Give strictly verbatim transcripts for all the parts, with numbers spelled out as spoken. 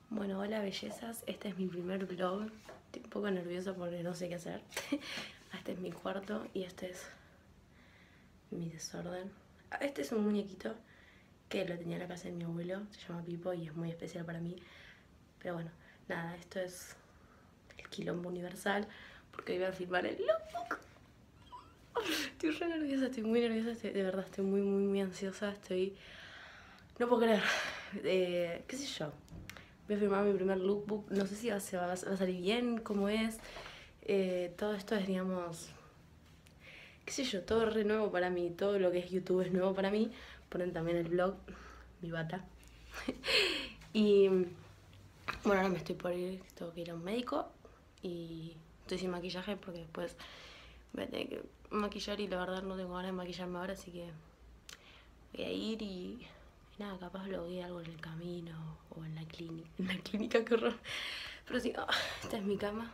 Bueno, hola bellezas, este es mi primer vlog. Estoy un poco nerviosa porque no sé qué hacer. Este es mi cuarto y este es mi desorden. Este es un muñequito que lo tenía en la casa de mi abuelo, se llama Pipo y es muy especial para mí. Pero bueno, nada, esto es el quilombo universal porque hoy voy a filmar el lookbook. Estoy re nerviosa, estoy muy nerviosa, estoy, de verdad estoy muy muy muy ansiosa, estoy... No puedo creer, eh, qué sé yo. Voy a filmar mi primer lookbook, no sé si va, se va, va a salir bien, cómo es. Eh, todo esto es, digamos, qué sé yo, todo re nuevo para mí, todo lo que es YouTube es nuevo para mí. Ponen también el vlog, mi bata. Y bueno, ahora me estoy por ir, tengo que ir a un médico y estoy sin maquillaje porque después voy a tener que maquillar y la verdad no tengo ganas de maquillarme ahora, así que voy a ir y... Nada, capaz lo vi algo en el camino o en la clínica. En la clínica, qué horror. Pero sí, oh, esta es mi cama.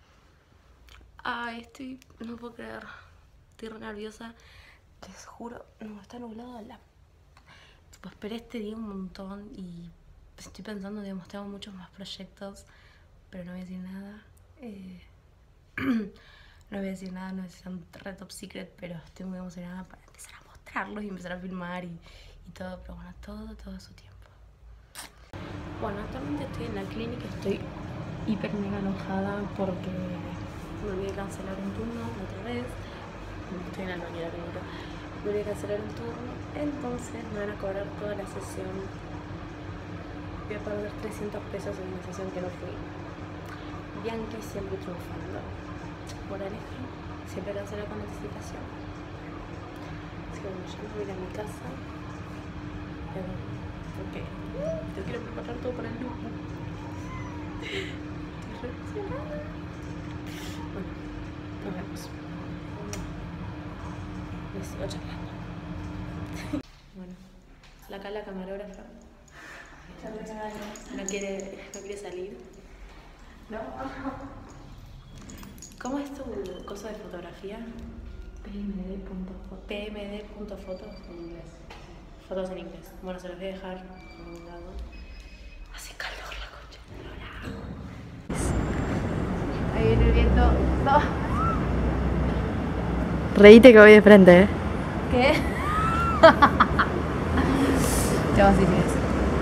Ay, estoy... No puedo creer. Estoy re nerviosa. Les juro, no, está nublado la... Tipo, esperé este día un montón y estoy pensando, digamos, tengo muchos más proyectos, pero no voy a decir nada. Eh... no voy a decir nada, no voy a decir un re top secret, pero estoy muy emocionada para empezar a mostrarlos y empezar a filmar y... y todo, pero bueno, todo, todo a su tiempo. Bueno, actualmente estoy en la clínica, estoy hiper mega enojada porque me olvidé cancelar un turno otra vez. Estoy en la bañera clínica. Me olvidé cancelar un turno, entonces me van a cobrar toda la sesión. Voy a perder trescientos pesos en una sesión que no fui. Bianchi siempre triunfando. Moraleja, siempre cancela con anticipación. Así que bueno, yo me voy a ir a mi casa. Porque yo quiero preparar todo para el look. Estoy re emocionada. Bueno, nos vemos. Les sigo charlando. Bueno, acá la camarógrafa no quiere, no quiere salir. No. ¿Cómo es tu cosa de fotografía? P M D punto foto. P M D punto foto en inglés. Fotos en inglés. Bueno, se los voy a dejar en un lado. Hace calor la concha de lora. Ahí viene el viento. No. Reíte que voy de frente, ¿eh? ¿Qué? Te vas a decir eso.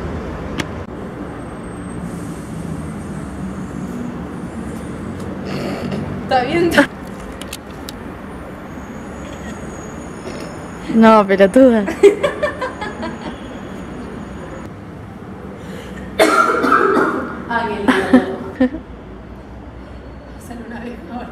¿Está bien? No, pelotuda. Ah, qué lindo. Sale una vez ahora.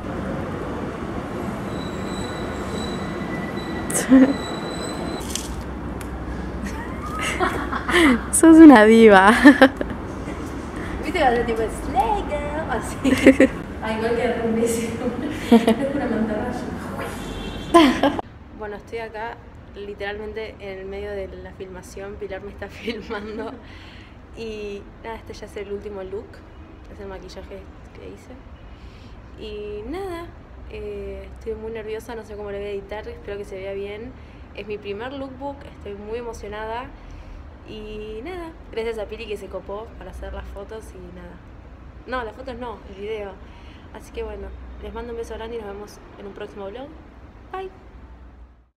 Sos una diva. ¿Viste que hace tipo Slay Girl? Así. Ay, igual que un beso. Es una mantarraya. Bueno, estoy acá literalmente en el medio de la filmación. Pilar me está filmando. Y nada, este ya es el último look. Es el maquillaje que hice. Y nada, eh, estoy muy nerviosa, no sé cómo lo voy a editar. Espero que se vea bien. Es mi primer lookbook, estoy muy emocionada. Y nada, gracias a Pili que se copó para hacer las fotos y nada. No, las fotos no, el video. Así que bueno, les mando un beso grande y nos vemos en un próximo vlog. Bye.